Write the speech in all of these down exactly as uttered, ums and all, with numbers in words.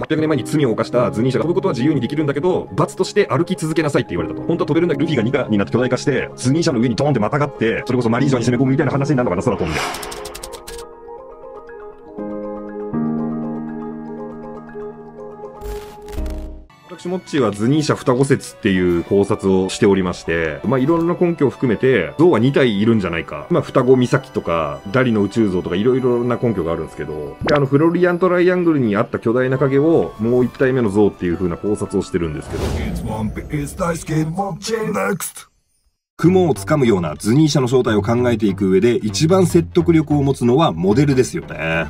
はっぴゃくねんまえに罪を犯したズニーシャが飛ぶことは自由にできるんだけど、罰として歩き続けなさいって言われたと。本当は飛べるんだけど、ルフィがにかになって巨大化して、ズニーシャの上にドーンってまたがって、それこそマリージョに攻め込むみたいな話になるのかな、空飛んで。私モッチーはズニーシャ双子説っていう考察をしておりまして、まあいろんな根拠を含めて、象はにたいいるんじゃないか。まあ双子岬とか、ダリの宇宙像とかいろいろな根拠があるんですけど、で、あのフロリアントライアングルにあった巨大な影をもういち体目の象っていう風な考察をしてるんですけど。雲をつかむようなズニーシャの正体を考えていく上で一番説得力を持つのはモデルですよね。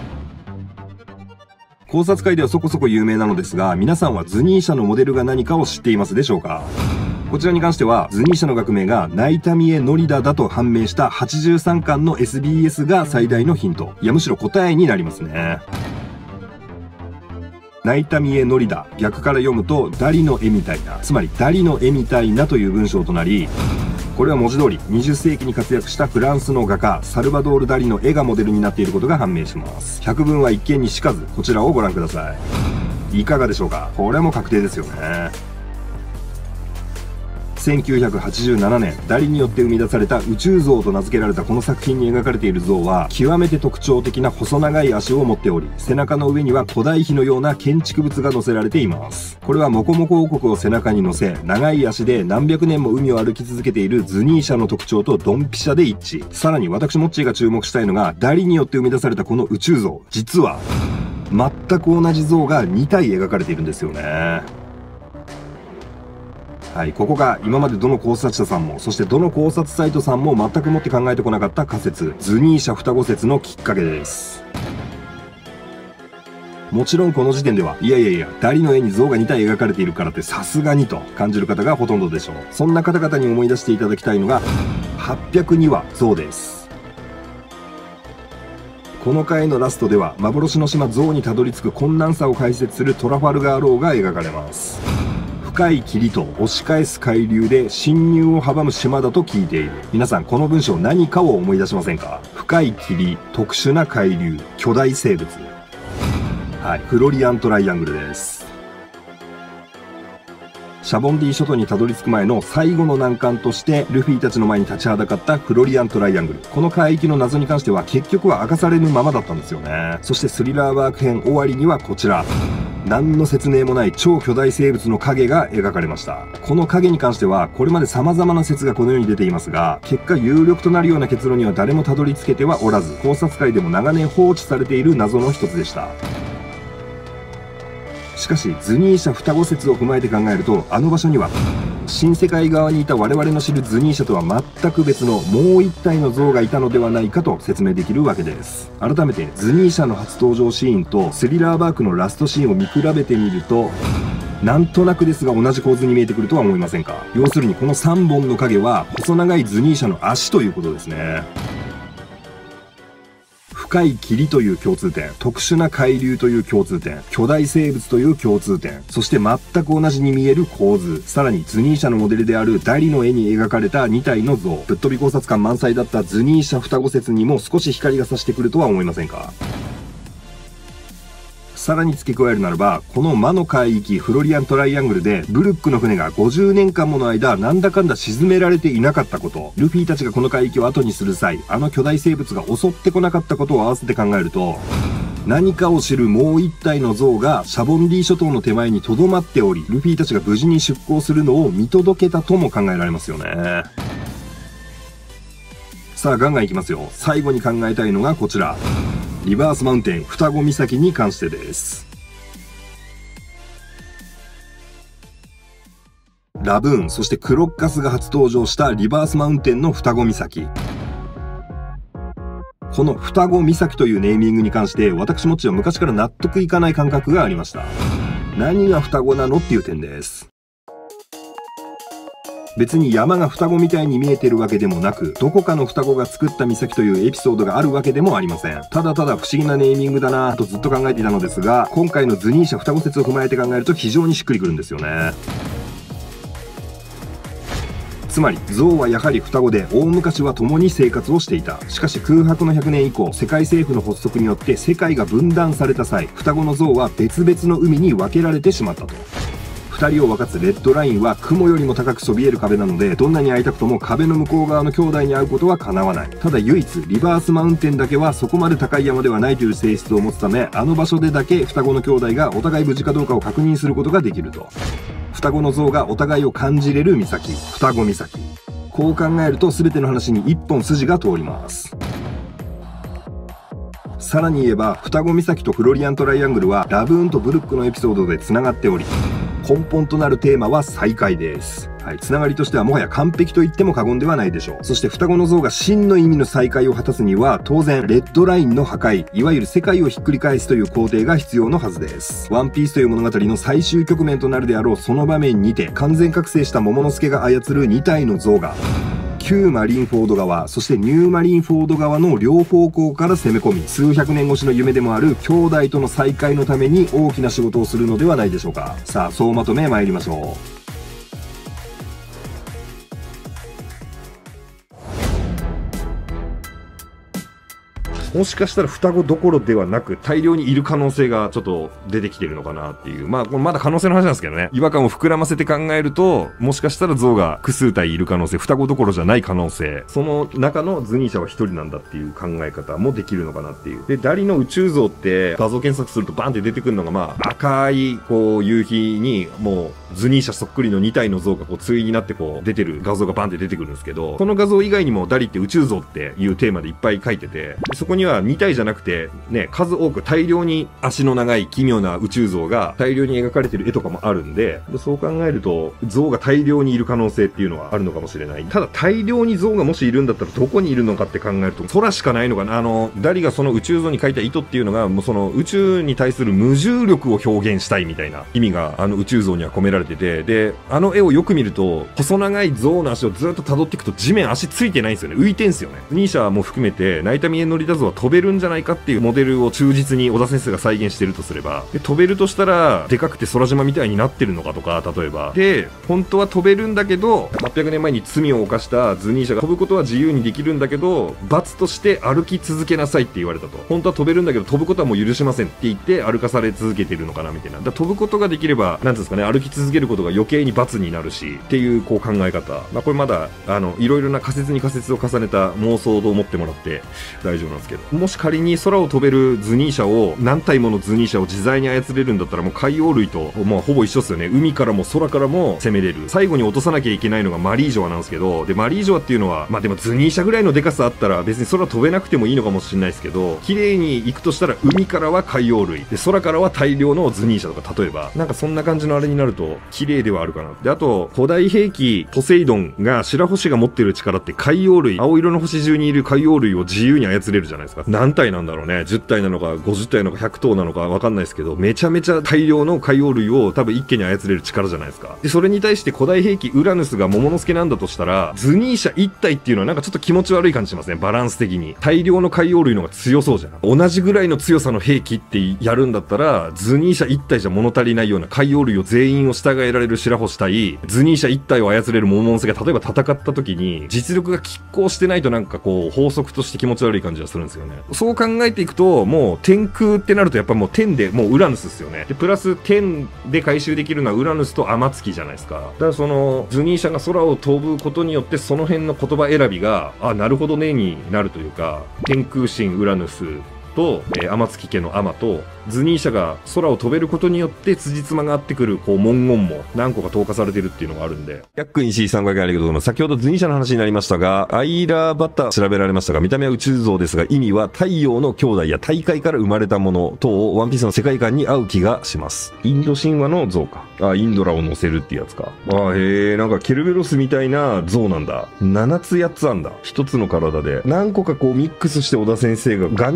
考察会ではそこそこ有名なのですが、皆さんはズニーシャのモデルが何かを知っていますでしょうか？こちらに関しては、ズニーシャの学名がナイタミエノリダだと判明したはちじゅうさんかんの エスビーエス が最大のヒント。いや、むしろ答えになりますね。ナイタミエノリダ、逆から読むとダリの絵みたいな、つまりダリの絵みたいなという文章となり、これは文字通りにじゅっせいきに活躍したフランスの画家サルバドール・ダリの絵がモデルになっていることが判明します。百聞は一見にしかず、こちらをご覧ください。いかがでしょうか？これも確定ですよね。せんきゅうひゃくはちじゅうななねん、ダリによって生み出された宇宙像と名付けられたこの作品に描かれている像は、極めて特徴的な細長い足を持っており、背中の上には古代碑のような建築物が載せられています。これはモコモコ王国を背中に乗せ、長い足で何百年も海を歩き続けているズニーシャの特徴とドンピシャで一致。さらに私モッチーが注目したいのが、ダリによって生み出されたこの宇宙像。実は、全く同じ像がにたい描かれているんですよね。はい、ここが今までどの考察者さんも、そしてどの考察サイトさんも全くもって考えてこなかった仮説、ズニーシャ双子説のきっかけです。もちろんこの時点では、いやいやいや、ダリの絵に像がにたい描かれているからってさすがにと感じる方がほとんどでしょう。そんな方々に思い出していただきたいのが、はっぴゃくにわ像です。この回のラストでは、幻の島像にたどり着く困難さを解説するトラファルガーローが描かれます。深い霧と押し返す海流で侵入を阻む島だと聞いている。皆さんこの文章何かを思い出しませんか？深い霧、特殊な海流、巨大生物。はい、フロリアントライアングルです。シャボンディ諸島にたどり着く前の最後の難関としてルフィたちの前に立ちはだかったフロリアントライアングル。この海域の謎に関しては結局は明かされぬままだったんですよね。そしてスリラーワーク編終わりにはこちら。何の説明もない超巨大生物の影が描かれました。この影に関してはこれまで様々な説がこのように出ていますが、結果有力となるような結論には誰もたどり着けてはおらず、考察会でも長年放置されている謎の一つでした。しかしズニーシャ双子説を踏まえて考えると、あの場所には新世界側にいた我々の知るズニーシャとは全く別のもう一体の像がいたのではないかと説明できるわけです。改めてズニーシャの初登場シーンとスリラーバークのラストシーンを見比べてみると、なんとなくですが同じ構図に見えてくるとは思いませんか？要するにこのさんぼんの影は細長いズニーシャの足ということですね。深い霧という共通点、特殊な海流という共通点、巨大生物という共通点、そして全く同じに見える構図、さらにズニーシャのモデルであるダリの絵に描かれたにたいの像、ぶっ飛び考察感満載だったズニーシャ双子説にも少し光が差してくるとは思いませんか？さらに付け加えるならば、この魔の海域フロリアントライアングルでブルックの船がごじゅうねんかんもの間なんだかんだ沈められていなかったこと、ルフィたちがこの海域を後にする際、あの巨大生物が襲ってこなかったことを合わせて考えると、何かを知るもう一体の像がシャボンディ諸島の手前に留まっており、ルフィたちが無事に出港するのを見届けたとも考えられますよね。さあガンガンいきますよ。最後に考えたいのがこちら。リバースマウンテン双子岬に関してです。ラブーン、そしてクロッカスが初登場したリバースマウンテンの双子岬。この双子岬というネーミングに関して私もちは昔から納得いかない感覚がありました。何が双子なのっていう点です。別に山が双子みたいに見えてるわけでもなく、どこかの双子が作った岬というエピソードがあるわけでもありません。ただただ不思議なネーミングだなぁとずっと考えていたのですが、今回のズニーシャ双子説を踏まえて考えると非常にしっくりくるんですよね。 つまりゾウはやはり双子で大昔は共に生活をしていた。しかし空白のひゃくねん以降、世界政府の発足によって世界が分断された際、双子のゾウは別々の海に分けられてしまったと。二人を分かつレッドラインは雲よりも高くそびえる壁なので、どんなに会いたくとも壁の向こう側の兄弟に会うことは叶わない。ただ唯一リバースマウンテンだけはそこまで高い山ではないという性質を持つため、あの場所でだけ双子の兄弟がお互い無事かどうかを確認することができると。双子の像がお互いを感じれる岬、双子岬。こう考えると全ての話に一本筋が通ります。さらに言えば、双子岬とフロリアントライアングルはラブーンとブルックのエピソードで繋がっており、根本となるテーマは再会です。はい、つながりとしてはもはや完璧と言っても過言ではないでしょう。そして双子の像が真の意味の再会を果たすには、当然レッドラインの破壊、いわゆる世界をひっくり返すという工程が必要のはずです。ワンピースという物語の最終局面となるであろうその場面にて、完全覚醒した桃之助が操るに体の像が、旧マリンフォード側、そしてニューマリンフォード側の両方向から攻め込み、数百年越しの夢でもある兄弟との再会のために大きな仕事をするのではないでしょうか。さあ、総まとめ参りましょう。もしかしたら双子どころではなく大量にいる可能性がちょっと出てきてるのかなっていう。まあこれまだ可能性の話なんですけどね。違和感を膨らませて考えると、もしかしたら象が複数体いる可能性、双子どころじゃない可能性、その中のズニーシャは一人なんだっていう考え方もできるのかなっていう。で、ダリの宇宙像って画像検索するとバーンって出てくるのが、まあ赤いこう夕日にもうズニーシャそっくりのに体の像がこう対になってこう出てる画像がバーンって出てくるんですけど、この画像以外にもダリって宇宙像っていうテーマでいっぱい書いてて、そこにはに体じゃなくてね、数多く大量に足の長い奇妙な宇宙像が大量に描かれてる絵とかもあるんで、でそう考えると像が大量にいる可能性っていうのはあるのかもしれない。ただ大量に像がもしいるんだったらどこにいるのかって考えると空しかないのかな。あのダリがその宇宙像に描いた意図っていうのが、もうその宇宙に対する無重力を表現したいみたいな意味があの宇宙像には込められてて、であの絵をよく見ると細長い像の足をずっと辿っていくと地面足ついてないんですよね。浮いてんすよね。ズニーシャも含めてナイタミエノリダ像は飛べるんじゃないかっていうモデルを忠実に小田先生が再現してるとすれば、で飛べるとしたらでかくて空島みたいになってるのかとか、例えばで本当は飛べるんだけどはっぴゃくねんまえに罪を犯したズニーシャが飛ぶことは自由にできるんだけど罰として歩き続けなさいって言われたと。本当は飛べるんだけど飛ぶことはもう許しませんって言って歩かされ続けてるのかなみたいな。だ飛ぶことができればなんていうんですかね、歩き続けることが余計に罰になるしっていうこう考え方、まあ、これまだあのいろいろな仮説に仮説を重ねた妄想と思ってもらって大丈夫なんですけど、もし仮に空を飛べるズニーシャを何体ものズニーシャを自在に操れるんだったらもう海洋類と、まあ、ほぼ一緒ですよね。海からも空からも攻めれる。最後に落とさなきゃいけないのがマリージョアなんですけど、でマリージョアっていうのはまあでもズニーシャぐらいのデカさあったら別に空飛べなくてもいいのかもしれないですけど、綺麗に行くとしたら海からは海洋類で空からは大量のズニーシャとか、例えばなんかそんな感じのあれになると綺麗ではあるかな。であと古代兵器ポセイドンが白星が持ってる力って海洋類、青色の星中にいる海洋類を自由に操れるじゃないですか。何体なんだろうね、じゅったいなのかごじゅったいなのかひゃくとうなのかわかんないですけど、めちゃめちゃ大量の海洋類を多分一気に操れる力じゃないですか。でそれに対して古代兵器ウラヌスが桃之助なんだとしたら、ズニーシャ一体っていうのはなんかちょっと気持ち悪い感じしますね。バランス的に大量の海洋類の方が強そうじゃん。同じぐらいの強さの兵器ってやるんだったらズニーシャ一体じゃ物足りないような海洋類を全員を従えられる白星対ズニーシャ一体を操れる桃之助が例えば戦った時に実力が拮抗してないとなんかこう法則として気持ち悪い感じがするんですよね。そう考えていくともう天空ってなるとやっぱもう天でもうウラヌスですよね。でプラス天で回収できるのはウラヌスと天月じゃないですか。だからそのズニーシャが空を飛ぶことによってその辺の言葉選びがあなるほどねになるというか、天空神ウラヌスと、えー、天月家の天とズニーシャが空を飛べることによって辻褄が合ってくるこう文言も何個か投下されてるっていうのがあるんで、ヤックン石井さんごひゃくえんありがとうございます。先ほどズニーシャの話になりましたが、アイラバタ調べられましたが、見た目は宇宙像ですが意味は太陽の兄弟や大海から生まれたもの等ワンピースの世界観に合う気がします。インド神話の像か。あ、インドラを乗せるってやつか。あ、へえ、なんかケルベロスみたいな像なんだ。ななつやっつあんだ。ひとつの体で何個かこうミックスして小田先生がガネーシャ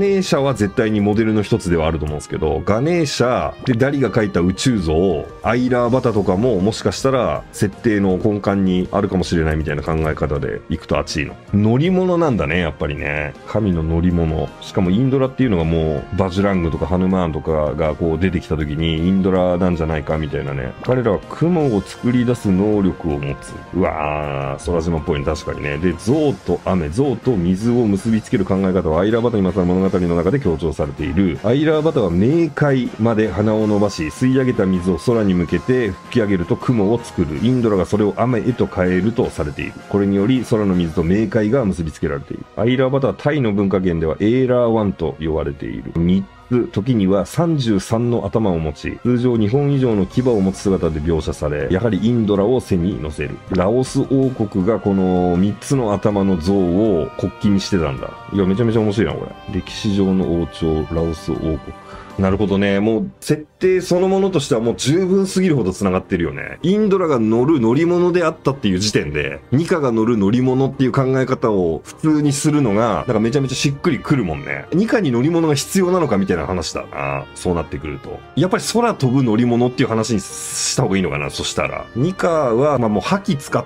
は絶対にモデルの一つではあると思うんですけど、ガネーシャでダリが描いた宇宙像、アイラーバタとかももしかしたら設定の根幹にあるかもしれないみたいな考え方でいくと熱いの。乗り物なんだね、やっぱりね。神の乗り物。しかもインドラっていうのがもうバジュラングとかハヌマーンとかがこう出てきた時にインドラなんじゃないかみたいなね。彼らは雲を作り出す能力を持つ。うわー、空島っぽいね、確かにね。で、象と雨、象と水を結びつける考え方はアイラーバタにまつわる物語の中で強調されている。アイラーバタは冥界まで鼻を伸ばし、吸い上げた水を空に向けて吹き上げると雲を作る。インドラがそれを雨へと変えるとされている。これにより空の水と冥界が結びつけられている。アイラーバタはタイの文化圏ではエーラーワンと呼ばれている。みっつ、時にはさんじゅうさんの頭を持ち、通常にほん以上の牙を持つ姿で描写され、やはりインドラを背に乗せる。ラオス王国がこのみっつの頭の像を国旗にしてたんだ。いや、めちゃめちゃ面白いな、これ。歴史上の王朝、ラオス王国。なるほどね。もう、設定そのものとしてはもう十分すぎるほど繋がってるよね。インドラが乗る乗り物であったっていう時点で、ニカが乗る乗り物っていう考え方を普通にするのが、なんかめちゃめちゃしっくりくるもんね。ニカに乗り物が必要なのかみたいな話だな。そうなってくると。やっぱり空飛ぶ乗り物っていう話にした方がいいのかな、そしたら。ニカは、まあもう覇気使って、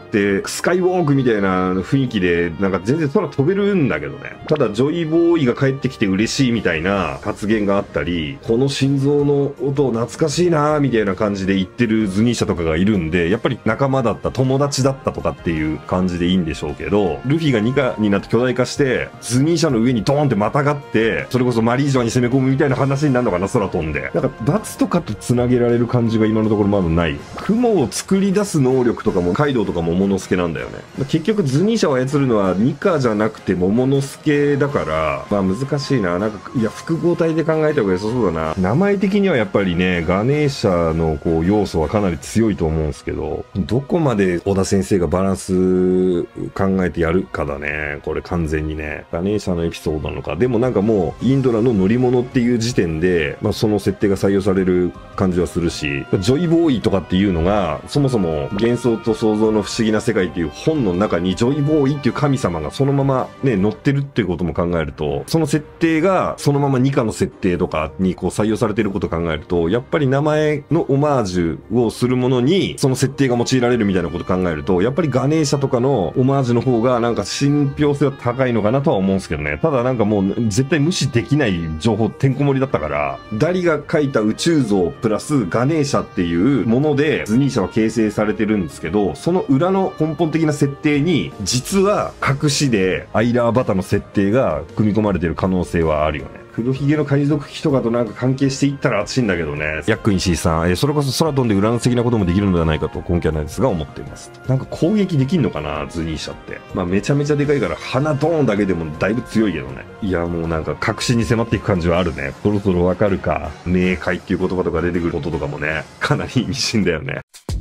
スカイウォークみたいな雰囲気で、なんか全然空飛べるんだけどね。ただ、ジョイボーイが帰ってきて嬉しいみたいな発言があったり、この心臓の音懐かしいなーみたいな感じで言ってるズニーシャとかがいるんで、やっぱり仲間だった、友達だったとかっていう感じでいいんでしょうけど、ルフィがニカになって巨大化して、ズニーシャの上にドーンってまたがって、それこそマリージョアに攻め込むみたいな話になるのかな、空飛んで。なんか、バツとかと繋げられる感じが今のところまだない。雲を作り出す能力とかも、カイドウとかもモモノスケなんだよね。結局、ズニーシャを操るのはニカじゃなくてモモノスケだから、まあ難しいな。なんか、いや、複合体で考えた方が良さそうだな。名前的にはやっぱりね、ガネーシャのこう要素はかなり強いと思うんですけど、どこまで小田先生がバランス考えてやるかだね。これ完全にね。ガネーシャのエピソードなのか。でもなんかもう、インドラの乗り物っていう時点で、まあその設定が採用される感じはするし、ジョイボーイとかっていうのが、そもそも幻想と創造の不思議な世界っていう本の中にジョイボーイっていう神様がそのままね、乗ってるっていうことも考えると、その設定がそのままニカの設定とかにこう採用されていることを考えると、やっぱり名前のオマージュをするものに、その設定が用いられるみたいなことを考えると、やっぱりガネーシャとかのオマージュの方がなんか信憑性は高いのかなとは思うんですけどね。ただなんかもう絶対無視できない情報てんこ盛りだったから、ダリが描いた宇宙像プラスガネーシャっていうものでズニーシャは形成されてるんですけど、その裏の根本的な設定に、実は隠しでアイラーバタの設定が組み込まれてる可能性はあるよね。黒ひげの海賊機とかとなんか関係していったら熱いんだけどね。ヤックインシーさん、えー、それこそ空飛んで裏の的なこともできるのではないかと根拠はないですが思っています。なんか攻撃できんのかな、ズニーシャって。まあめちゃめちゃでかいから鼻ドーンだけでもだいぶ強いけどね。いやもうなんか確信に迫っていく感じはあるね。そろそろわかるか。冥界っていう言葉とか出てくることとかもね、かなり意味深だよね。